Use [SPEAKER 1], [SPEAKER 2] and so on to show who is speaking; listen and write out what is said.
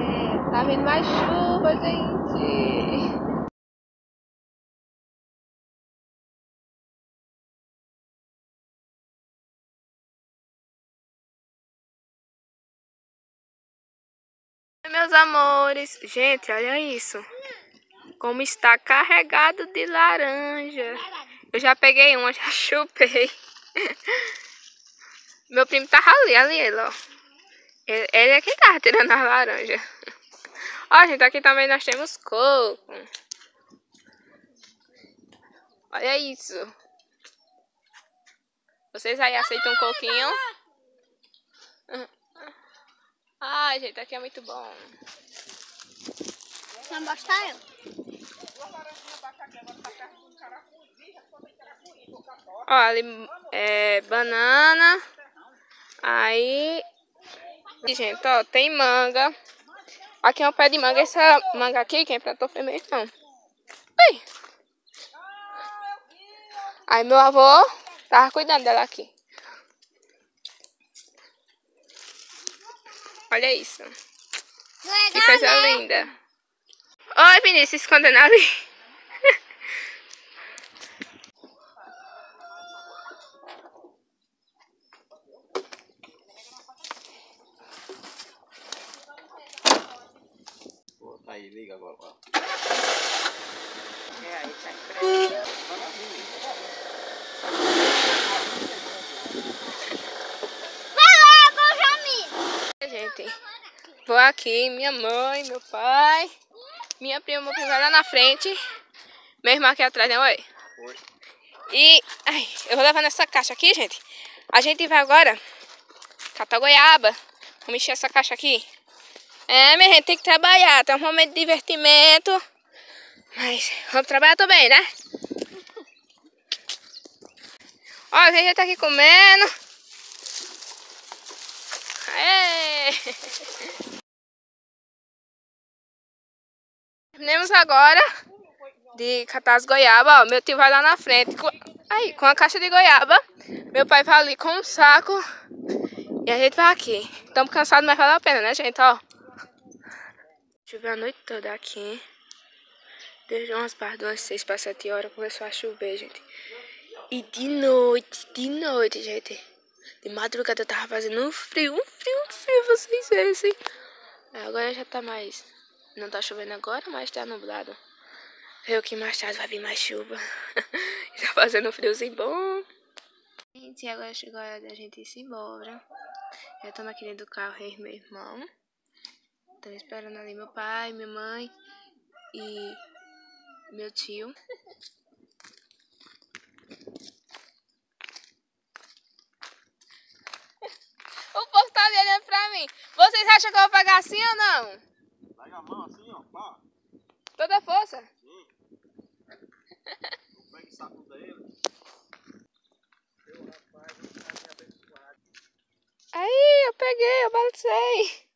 [SPEAKER 1] Tá vindo mais chuva, gente. Meus amores, gente, olha isso. Como está carregado de laranja. Eu já peguei uma, já chupei. Meu primo tava ali ele, ó. Ele é quem tava tirando as laranjas. Ó, gente, aqui também nós temos coco. Olha isso. Vocês aí aceitam um coquinho? Ai, gente, aqui é muito bom.
[SPEAKER 2] Não gostaram?
[SPEAKER 1] Ó, ali é banana. Aí, gente, ó, tem manga. Aqui é um pé de manga. Essa manga aqui, quem plantou foi meu irmão. Ai. Aí meu avô tava cuidando dela aqui. Olha isso.
[SPEAKER 2] Legal,
[SPEAKER 1] Que coisa
[SPEAKER 2] né?
[SPEAKER 1] linda. Oi, Vinícius, se escondendo ali.
[SPEAKER 3] Aí, liga agora.
[SPEAKER 2] Vai logo, Jamil!
[SPEAKER 1] Gente, vou aqui, minha mãe, meu pai, minha prima, meu primo vai lá na frente. Meu irmão aqui atrás, né? Oi.
[SPEAKER 3] Oi.
[SPEAKER 1] E, ai, eu vou levar nessa caixa aqui, gente. A gente vai agora catar goiaba. Vamos encher essa caixa aqui. É, minha gente, tem que trabalhar. Tem um momento de divertimento. Mas vamos trabalhar também, né? Ó, a gente já tá aqui comendo. Aê! Terminamos agora de catar as goiabas. Ó, meu tio vai lá na frente com a caixa de goiaba. Meu pai vai ali com um saco. E a gente vai aqui. Estamos cansados, mas vale a pena, né, gente? Ó. Choveu a noite toda aqui. Desde umas para 2, 6 para 7 horas começou a chover, gente. E de noite, gente. De madrugada tava fazendo um frio, vocês veem. Agora já tá mais... Não tá chovendo agora, mas tá nublado. Eu que mais tarde vai vir mais chuva. Tá fazendo um friozinho bom. Gente, agora chegou a hora da gente ir embora. Já estamos aqui dentro do carro, eu e meu irmão. Estamos esperando ali meu pai, minha mãe e meu tio. O povo tá ali olhando pra mim. Vocês acham que eu vou pegar assim ou não?
[SPEAKER 3] Pega a mão assim, ó. Pá.
[SPEAKER 1] Toda força?
[SPEAKER 3] Sim. Pega o saco dele. Meu rapaz, você tá me abençoado.
[SPEAKER 1] Aí, eu peguei, eu balancei.